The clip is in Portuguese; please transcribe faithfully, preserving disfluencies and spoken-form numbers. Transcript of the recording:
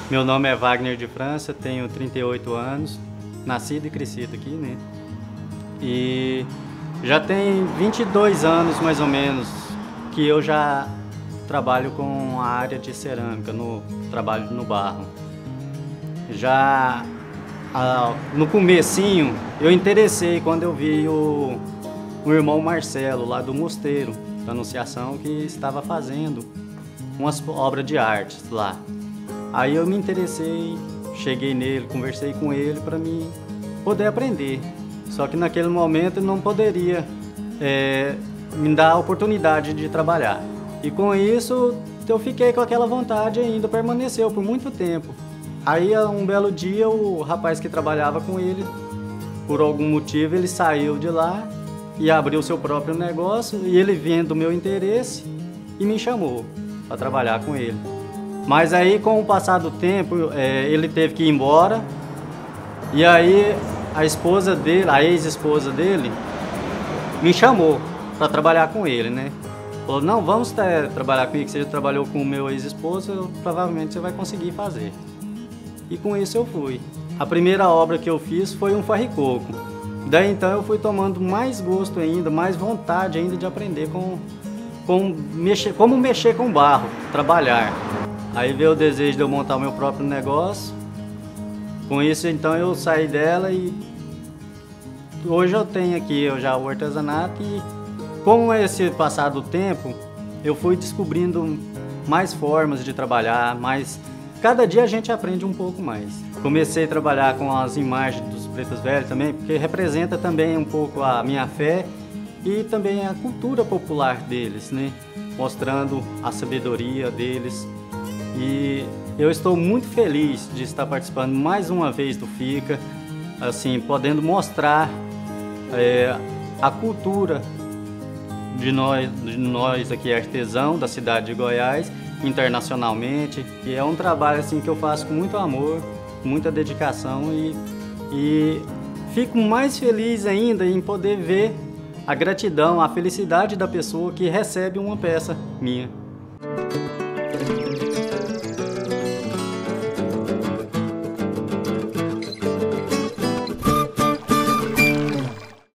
Meu nome é Wagner de França, tenho trinta e oito anos, nascido e crescido aqui, né? E já tem vinte e dois anos, mais ou menos, que eu já trabalho com a área de cerâmica, no trabalho no barro. Já ah, no comecinho, eu interessei quando eu vi o, o irmão Marcelo, lá do Mosteiro, da Anunciação, que estava fazendo umas obras de arte lá. Aí eu me interessei, cheguei nele, conversei com ele para me poder aprender. Só que naquele momento ele não poderia é, me dar a oportunidade de trabalhar. E com isso eu fiquei com aquela vontade ainda, permaneceu por muito tempo. Aí um belo dia o rapaz que trabalhava com ele, por algum motivo ele saiu de lá e abriu seu próprio negócio, e ele vendo o meu interesse e me chamou para trabalhar com ele. Mas aí, com o passar do tempo, é, ele teve que ir embora, e aí a esposa dele, a ex-esposa dele, me chamou para trabalhar com ele, né? Falou, não, vamos ter, trabalhar comigo, que você já trabalhou com o meu ex-esposo, provavelmente você vai conseguir fazer. E com isso eu fui. A primeira obra que eu fiz foi um farricoco. Daí então eu fui tomando mais gosto ainda, mais vontade ainda de aprender com, com mexer, como mexer com barro, trabalhar. Aí veio o desejo de eu montar o meu próprio negócio. Com isso, então, eu saí dela e hoje eu tenho aqui eu já o artesanato, e com esse passar do tempo, eu fui descobrindo mais formas de trabalhar, mais... Cada dia a gente aprende um pouco mais. Comecei a trabalhar com as imagens dos pretos velhos também, porque representa também um pouco a minha fé e também a cultura popular deles, né? Mostrando a sabedoria deles. E eu estou muito feliz de estar participando mais uma vez do FICA, assim, podendo mostrar é, a cultura de nós, de nós aqui artesãos da cidade de Goiás, internacionalmente. E é um trabalho assim que eu faço com muito amor, com muita dedicação, e, e fico mais feliz ainda em poder ver a gratidão, a felicidade da pessoa que recebe uma peça minha.